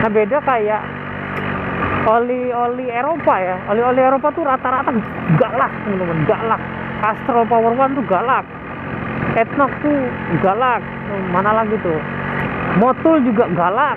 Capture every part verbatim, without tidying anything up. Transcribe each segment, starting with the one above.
Nah beda kayak oli-oli Eropa ya, oli-oli Eropa tuh rata-rata galak teman-teman, galak. Castrol Power One tuh galak, Etnox tuh galak, mana lagi tuh, Motul juga galak.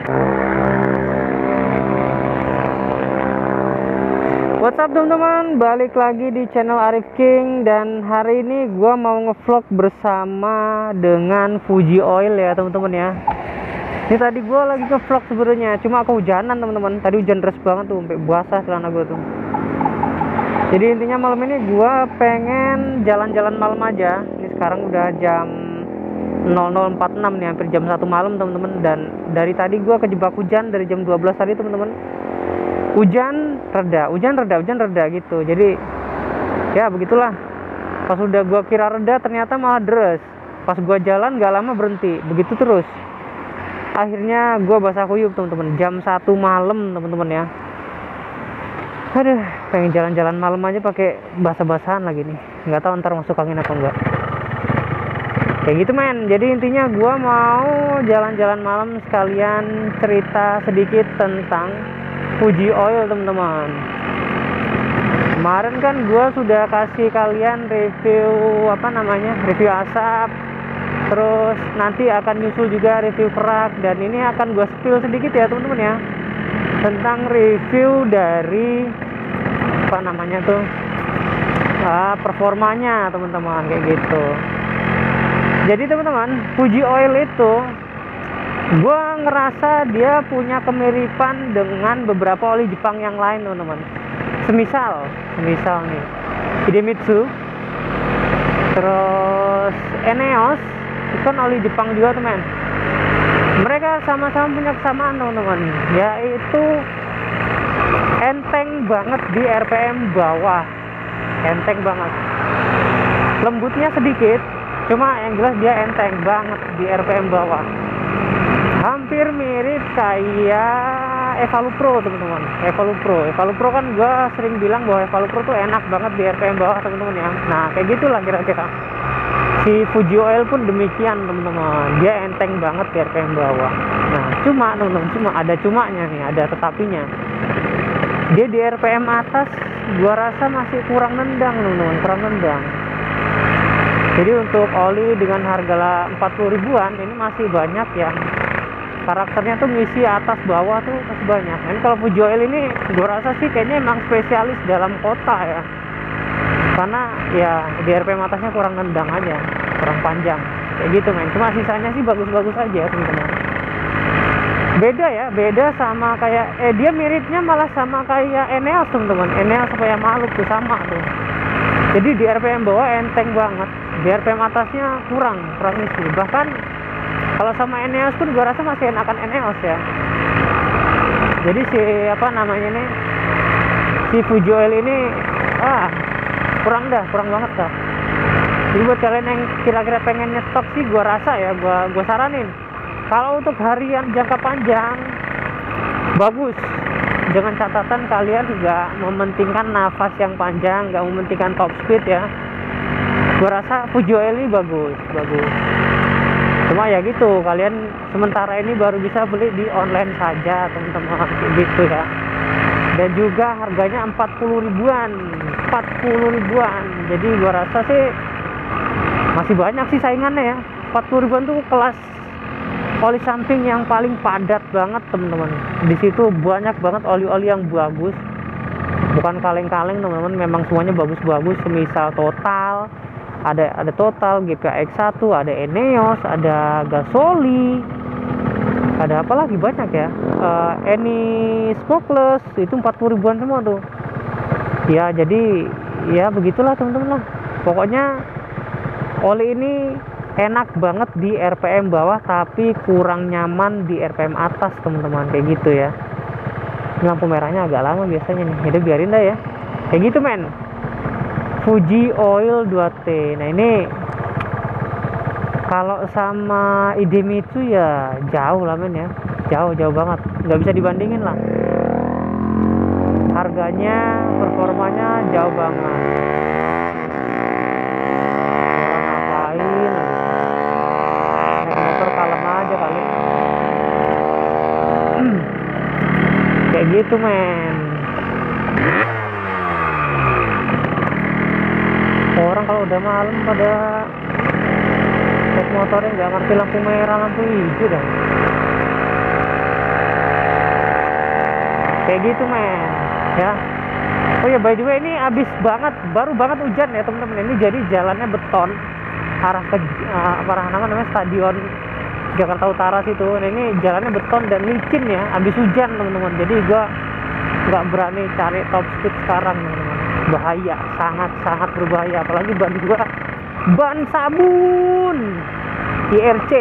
What's up teman-teman, balik lagi di channel Arif King. Dan hari ini gua mau ngevlog bersama dengan Fuji Oil ya teman-teman ya. Ini tadi gua lagi ngevlog sebenarnya, cuma kehujanan teman-teman. Tadi hujan deras banget tuh, sampai basah celana gua tuh. Jadi intinya malam ini gua pengen jalan-jalan malam aja. Ini sekarang udah jam nol nol empat puluh enam nih, hampir jam satu malam teman-teman. Dan dari tadi gua kejebak hujan dari jam dua belas tadi teman-teman. Hujan reda, hujan reda, hujan reda gitu. Jadi ya begitulah. Pas udah gua kira reda ternyata malah deres. Pas gua jalan gak lama berhenti, begitu terus. Akhirnya gua basah kuyup teman-teman. Jam satu malam teman-teman ya. Aduh, pengen jalan-jalan malam aja pakai basah-basahan lagi nih. Nggak tahu ntar masuk angin apa enggak. Kayak gitu men. Jadi intinya gua mau jalan-jalan malam sekalian cerita sedikit tentang Fuji Oil teman-teman. Kemarin kan gue sudah kasih kalian review apa namanya, review asap. Terus nanti akan nyusul juga review kerak. Dan ini akan gue spill sedikit ya teman-teman ya, tentang review dari apa namanya tuh, ah, performanya teman-teman kayak gitu. Jadi teman-teman, Fuji Oil itu gue ngerasa dia punya kemiripan dengan beberapa oli Jepang yang lain teman-teman. Semisal, semisal nih Idemitsu, terus Eneos, itu kan oli Jepang juga teman. Mereka sama-sama punya kesamaan teman-teman, yaitu enteng banget di R P M bawah, enteng banget. Lembutnya sedikit, cuma yang jelas dia enteng banget di R P M bawah. Hampir mirip kayak Evalu Pro teman-teman. Evalu Pro, Evalu Pro kan gue sering bilang bahwa Evalu Pro tuh enak banget di R P M bawah teman-teman ya. Nah kayak gitulah kira-kira. Si Fuji Oil pun demikian teman-teman. Dia enteng banget di R P M bawah. Nah cuma teman-teman, cuma ada cumanya nih, ada tetapinya. Dia di R P M atas, gue rasa masih kurang nendang teman-teman, kurang nendang. Jadi untuk oli dengan harga empat puluh ribuan ini masih banyak ya. Karakternya tuh ngisi atas bawah tuh masih banyak. Ini kalau Fuji Oil ini gue rasa sih kayaknya emang spesialis dalam kota ya. Karena ya di R P M atasnya kurang nendang aja, kurang panjang. Kayak gitu men. Cuma sisanya sih bagus-bagus aja teman-teman. Beda ya, beda sama kayak eh dia miripnya malah sama kayak Eneos teman-teman. Eneos apa yang Maluk tuh sama tuh. Jadi di R P M bawah enteng banget. Di R P M atasnya kurang, kurang isi. Bahkan kalau sama Eneos pun gue rasa masih enakan Eneos ya. Jadi si apa namanya ini, si Fuji Oil ini ah kurang dah, kurang banget dah. Jadi buat kalian yang kira-kira pengen nyetok sih, gue rasa ya, gue gue saranin kalau untuk harian jangka panjang bagus. Dengan catatan kalian nggak mementingkan nafas yang panjang, nggak mementingkan top speed ya. Gue rasa Fuji Oil ini bagus, bagus. Cuma ya gitu, kalian sementara ini baru bisa beli di online saja teman-teman gitu ya. Dan juga harganya empat puluh ribuan, empat puluh ribuan. Jadi gua rasa sih masih banyak sih saingannya ya. empat puluh ribuan tuh kelas oli samping yang paling padat banget teman-teman. Di situ banyak banget oli-oli yang bagus. Bukan kaleng-kaleng teman-teman, memang semuanya bagus-bagus. Semisal Total, ada ada Total, G P X satu, ada Eneos, ada Gasoli, ada apa lagi banyak ya, uh, Eni Smokeless itu empat puluh ribuan semua tuh ya. Jadi ya begitulah teman-teman lah. Pokoknya oli ini enak banget di R P M bawah tapi kurang nyaman di R P M atas teman-teman, kayak gitu ya. Lampu merahnya agak lama biasanya nih, jadi biarin dah ya, kayak gitu men. Fuji Oil dua T. Nah ini kalau sama Idemitsu ya jauh lah men ya, jauh jauh banget, nggak bisa dibandingin lah. Harganya, performanya jauh banget. Orang ngapain? Naik motor kalem aja kali. kayak gitu men. Orang kalau udah malam pada naik motornya nggak ngerti lampu merah lampu hijau dah. Kayak gitu men ya. Oh ya, by the way, ini abis banget, baru banget hujan ya teman-teman. Ini jadi jalannya beton arah ke uh, arah namanya stadion Jakarta Utara situ. Nah, ini jalannya beton dan licin ya, abis hujan teman-teman. Jadi gua nggak berani cari top speed sekarang teman-teman. Bahaya, sangat-sangat berbahaya. Apalagi ban gua ban sabun I R C.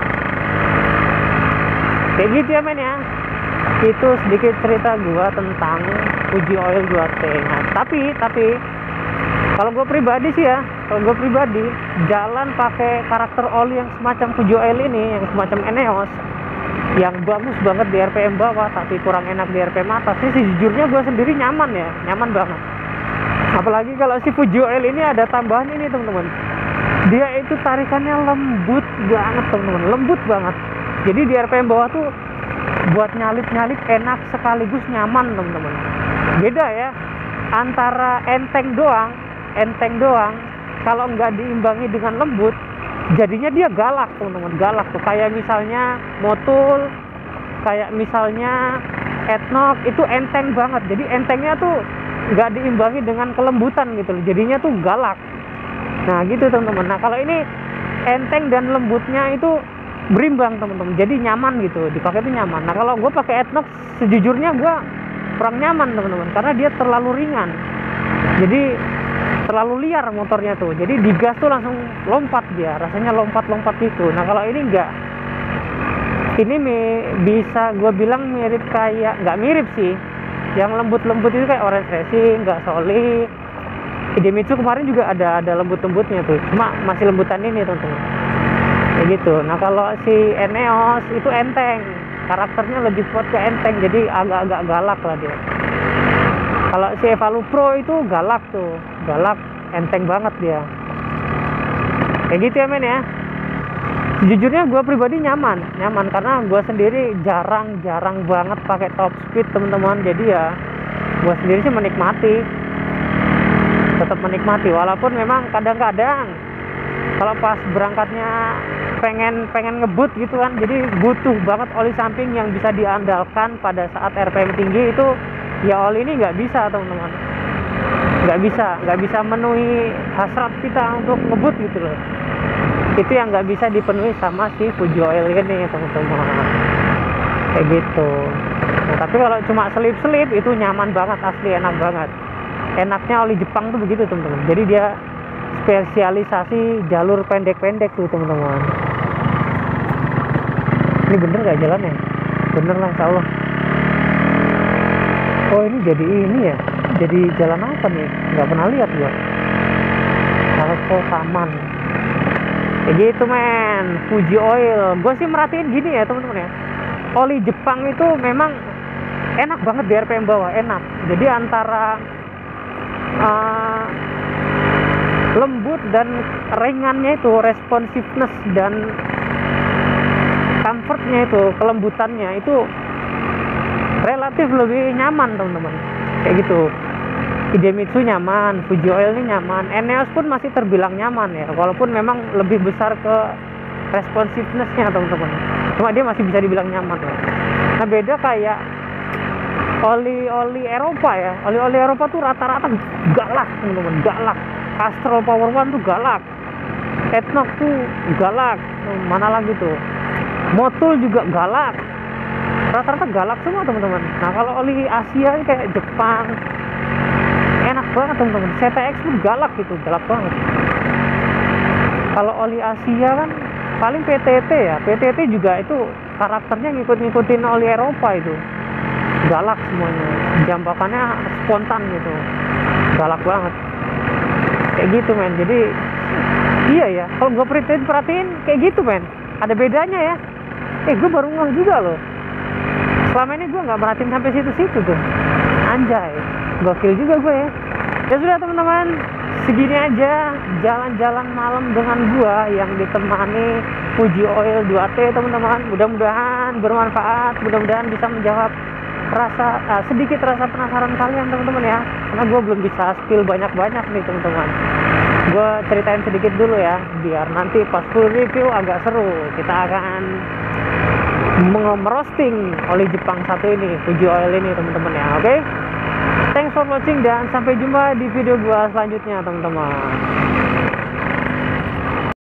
Kayak gitu ya men ya. Itu sedikit cerita gua tentang Fuji Oil dua T. Nah, tapi tapi kalau gue pribadi sih ya, kalau gue pribadi jalan pakai karakter oli yang semacam Fuji Oil ini, yang semacam Eneos, yang bagus banget di R P M bawah tapi kurang enak di R P M atas, ini sejujurnya gue sendiri nyaman ya, nyaman banget. Apalagi kalau si Fuji Oil ini ada tambahan ini teman-teman, dia itu tarikannya lembut banget teman-teman, lembut banget. Jadi di R P M bawah tuh buat nyalip-nyalip enak sekaligus nyaman teman-teman. Beda ya antara enteng doang, enteng doang kalau nggak diimbangi dengan lembut, jadinya dia galak teman-teman, galak tuh. Kayak misalnya Motul, kayak misalnya Etnok, itu enteng banget. Jadi entengnya tuh nggak diimbangi dengan kelembutan gitu loh, jadinya tuh galak. Nah gitu teman-teman. Nah kalau ini enteng dan lembutnya itu berimbang teman-teman, jadi nyaman gitu, dipakai itu nyaman. Nah kalau gue pakai Etnok sejujurnya gue kurang nyaman teman-teman, karena dia terlalu ringan, jadi terlalu liar motornya tuh. Jadi digas tuh langsung lompat dia, rasanya lompat-lompat gitu. Nah kalau ini enggak, ini bisa gue bilang mirip kayak, nggak mirip sih, yang lembut-lembut itu kayak Orange Racing, nggak Soli. Idemitsu kemarin juga ada ada lembut-lembutnya tuh, cuma masih lembutan ini teman-teman, kayak gitu. Nah kalau si Eneos itu enteng, karakternya lebih kuat ke enteng, jadi agak-agak galak lah dia. Kalau si Evalu Pro itu galak tuh, galak, enteng banget dia. Kayak gitu ya men ya. Sejujurnya gue pribadi nyaman, nyaman karena gue sendiri jarang-jarang banget pakai top speed teman-teman. Jadi ya gue sendiri sih menikmati, tetap menikmati. Walaupun memang kadang-kadang kalau pas berangkatnya pengen pengen ngebut gitu kan, jadi butuh banget oli samping yang bisa diandalkan pada saat R P M tinggi itu. Ya oli ini nggak bisa teman-teman, nggak bisa nggak bisa memenuhi hasrat kita untuk ngebut gitu loh. Itu yang nggak bisa dipenuhi sama si Fuji Oil ini teman-teman, kayak gitu. Nah, tapi kalau cuma selip-selip itu nyaman banget, asli enak banget. Enaknya oli Jepang tuh begitu teman-teman, jadi dia spesialisasi jalur pendek-pendek tuh teman-teman. Ini bener gak jalannya? Bener lah insya Allah. Oh ini jadi ini ya, jadi jalan apa nih? Nggak pernah lihat gua. Kalau Taman kayak gitu men. Fuji Oil, gue sih merhatiin gini ya teman-teman ya, oli Jepang itu memang enak banget di R P M bawah, enak. Jadi antara uh, lembut dan ringannya itu, responsiveness dan comfortnya itu, kelembutannya itu relatif lebih nyaman teman-teman, kayak gitu. Idemitsu nyaman, Fuji Oil ini nyaman, Eneos pun masih terbilang nyaman ya, walaupun memang lebih besar ke responsivenessnya teman-teman, cuma dia masih bisa dibilang nyaman ya. Nah beda kayak oli-oli Eropa ya, oli-oli Eropa tuh rata-rata galak teman-teman, galak. Castrol Power One tuh galak, Etnok tuh galak, mana lagi tuh, Motul juga galak, rata-rata galak semua teman-teman. Nah kalau oli Asia ini kayak Jepang enak banget teman-teman, C T X pun galak gitu, galak banget. Kalau oli Asia kan paling P T T ya, P T T juga itu karakternya ngikut-ngikutin oli Eropa, itu galak semuanya, jambakannya spontan gitu, galak banget, kayak gitu men. Jadi iya ya, kalau gue perhatiin perhatiin kayak gitu men, ada bedanya ya. Eh gue baru ngeh juga loh, selama ini gue nggak merhatiin sampai situ-situ tuh, anjay, gokil juga gue ya. Ya sudah teman-teman, segini aja jalan-jalan malam dengan gue yang ditemani Fuji Oil dua T teman-teman. Mudah-mudahan bermanfaat, mudah-mudahan bisa menjawab rasa uh, sedikit rasa penasaran kalian teman-teman ya, karena gue belum bisa spill banyak-banyak nih teman-teman. Gue ceritain sedikit dulu ya, biar nanti pas full review agak seru. Kita akan merosting oli Jepang satu ini, Fuji Oil ini teman-teman ya. Oke, okay? Thanks for watching dan sampai jumpa di video gue selanjutnya teman-teman.